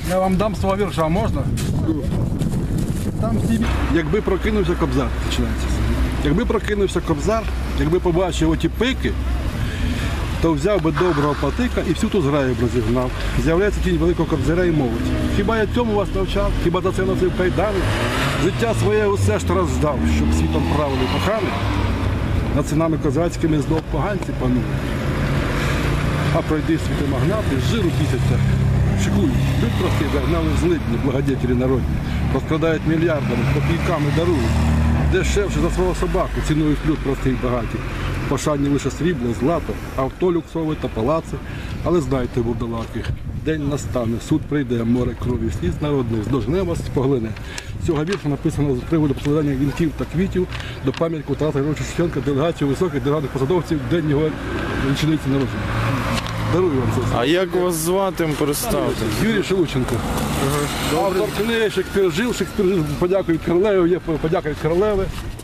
Я вам дам свого вірша, можна? Там всі... Якби прокинувся Кобзар, починається. Якби прокинувся Кобзар, якби побачив оті пики, то взяв би доброго патика і всю ту зграю б розігнав. З'являється тінь великого Кобзаря і мовить. Хіба я цьому вас навчав? Хіба за це носив кайдани? Життя своє усе ж роздав, щоб світом правили кохани. Над синами козацькими знов поганці панують. А пройди світи магнати, з жиру бісяться, шикують. Люд простий загнали злидні, благодетелі народні. Розкрадають мільярдами, копійками дарують. Дешевше за свого собаку цінують люд простий багаті. Пошанні лише срібло, злато, авто люксове та палаци. Але знайте, бурдалаки, день настане, суд прийде, море крові, сліз народний, здожне вас, поглине. З цього вірша написано з приводу покладання вінків та квітів до пам'ятнику Тараса Григоровича Шевченка, делегацію високих державних посадовців в день його річниці народження. Дарую вам це. А як вас звати, представте? Юрій Шелудченко. Автор книги «Шекспір жив», подяка від королеви, є подяка від королеви.